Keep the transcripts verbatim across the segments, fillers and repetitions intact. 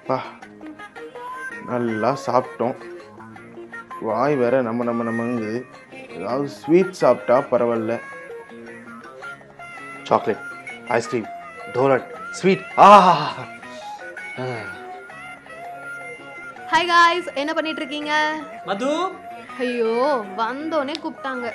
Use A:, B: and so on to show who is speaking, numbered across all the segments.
A: பா நல்லா சாப்பிட்டோம். வாய் வேற நம்ம நம்ம நம்மங்குது. ஏதாவது ஸ்வீட் சாப்பிட்டா பரவாயில்ல.
B: Chocolate, ice cream, donut, sweet. ஆ
C: ஹாய் காய்ஸ், என்ன பண்ணிட்டு இருக்கீங்க?
D: மது,
C: ஐயோ வந்தோனே கூப்பிட்டாங்க.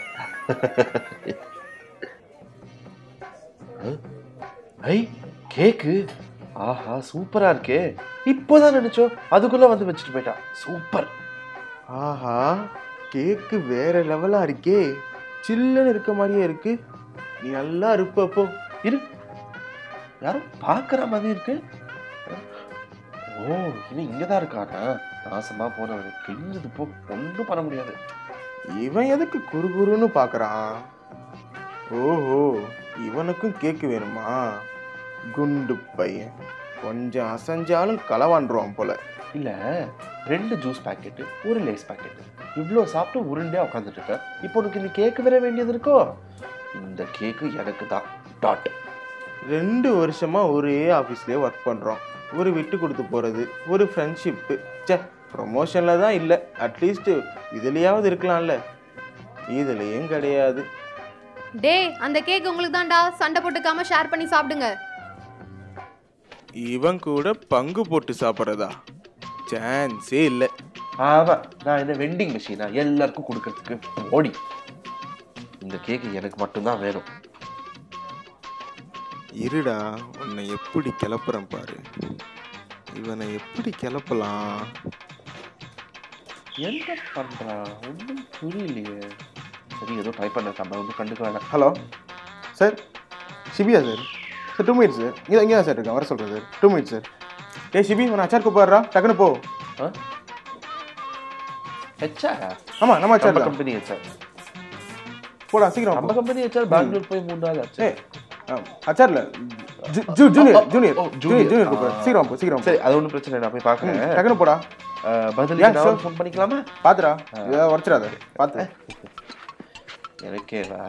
B: ஐ கேக்கு. ஆஹா சூப்பரா இருக்கே. இப்போதான் நினைச்சோம், அதுக்குள்ள வந்து வச்சுட்டு போயிட்டா. சூப்பர்.
A: ஆஹா கேக்கு வேற லெவலா இருக்கே. சில்லுன்னு இருக்க மாதிரியே இருக்கு. நீ நல்லா இருப்பப்போ
B: இரு. யாரும் பாக்குற மாதிரி இருக்கு. ஓ இவன் இங்கதான் இருக்கானா? நாசமா போனவன் கிழிஞ்சது போ. ஒன்றும் பண்ண முடியாது.
A: இவன் எதுக்கு குறுகுறுன்னு பாக்குறான்? ஓஹோ இவனுக்கும் கேக்கு வேணுமா? குண்டு பையன் கொஞ்சம் அசைஞ்சாலும் களவாண்டுருவான் போல.
B: இல்ல ரெண்டு ஜூஸ் பாக்கெட்டு, ஒரு லேஸ் பாக்கெட்டு, இவ்வளோ சாப்பிட்டு உருண்டையா உட்காந்துட்டு இருக்க. இப்போ உனக்கு இந்த கேக்கு வேற வேண்டியது இருக்கோ? இந்த கேக்கு எனக்கு தான். டாட்.
A: ரெண்டு வருஷமா ஒரே ஆஃபீஸ்லேயே ஒர்க் பண்ணுறோம். ஒரு விட்டு கொடுத்து போகிறது, ஒரு ஃப்ரெண்ட்ஷிப்பு. சே ப்ரொமோஷனில் தான் இல்லை, அட்லீஸ்ட்டு இதுலையாவது இருக்கலாம்ல. இதுலையும் கிடையாது.
C: டே அந்த கேக் உங்களுக்கு தான்டா. சண்டை போட்டுக்காம ஷேர் பண்ணி சாப்பிடுங்க.
A: இவன் கூட பங்கு போட்டு சாப்பிட்றதா? சான்ஸே இல்லை.
B: ஆமா, நான் என்ன வெண்டிங் மிஷினா எல்லாருக்கும் கொடுக்கறதுக்கு? ஓடி. இந்த கேக்கு எனக்கு மட்டும்தான் வேணும்.
A: இருடா உன்னை எப்படி கிளப்புறேன் பாரு. இவனை எப்படி கிளப்பலாம்?
B: என்ன பண்றான் ஒன்றும் புரியலையே. சரி ஏதோ ட்ரை பண்ண, நம்ம ஒன்றும் கண்டுக்க வேணாம்.
A: ஹலோ சார், ஷிபியா sir. Sir two minutes sir. இங்கே இங்கே தான் சார் இருக்கேன், வர சொல்கிறேன் சார். Two minutes sir. ஏ ஷிபி உன்னை அச்சார் கூப்பிட்றா, டக்குன்னு போ.
B: ஹெச்ஆர்?
A: ஆமாம் நம்ம அச்சார்
B: கம்பெனி ஹெச்ஆர்.
A: போடா சீக்கிரம்.
B: நம்ம கம்பெனி ஹெச்ஆர் பெங்களூர் போய் மூணு நாள் ஆச்சு.
A: ஏ அச்சார்ல ஜூனியர் ஜூனியர் ஜூனியர் ஜூனியர் கூப்பிட்றேன். சீக்கிரம் போ சீக்கிரம்.
B: சரி அது ஒன்றும் பிரச்சனை இல்லை, நான் போய் பார்க்குறேன்.
A: டக்குன்னு போடா.
B: பதில் நான் ஃபோன் பண்ணிக்கலாமா?
A: பார்த்துடா, ஏதாவது உடச்சிடாத பார்த்து.
B: எனக்கேவா?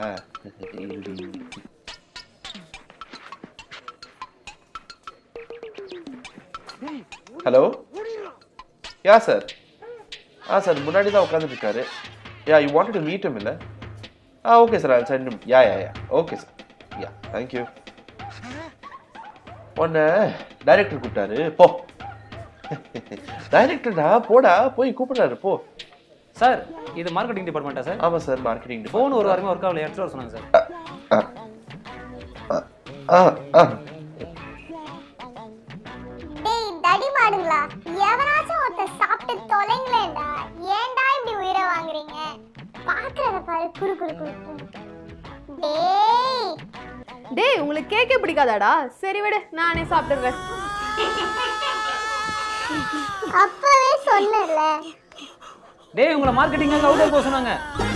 B: Hello ya sir. ஆ சார் முன்னாடி தான் உட்காந்துட்டு இருக்காரு. Ya you wanted to meet him இல்லை? ஆ okay sir, I sent him. Ya ya ya okay sir. Ya thank you. உன்னை டைரக்டர் கூப்பிட்டாரு போ. டைரக்டர்டா போடா, போய் கூப்பிடுறாரு போ.
D: சார் இது மார்க்கெட்டிங் டிபார்ட்மெண்ட்டா சார்?
B: ஆமாம் சார் மார்க்கெட்டிங்.
D: ஃபோன் ஒரு வாரமே ஒர்க் ஆகல, எடுத்துட்டு வர சொன்னாங்க சார்.
B: ஆ ஆ
E: டேய் தடி மாடுங்களா, எவனாச்சும் ஒருத்த சாப்பிட்டு தொலைங்களேடா. ஏன்டா இப்படி உயிரை வாங்குறீங்க? பாக்குறத பாரு குறு குறு குறு. டேய்
C: டேய் உங்களுக்கு கேக்கே பிடிக்காதாடா? சரி விடு, நானே சாப்பிடுறேன்.
E: அப்பவே சொன்னல.
D: டேய் உங்களை மார்க்கெட்டிங்காக அவுட்டர் போக சொன்னாங்க.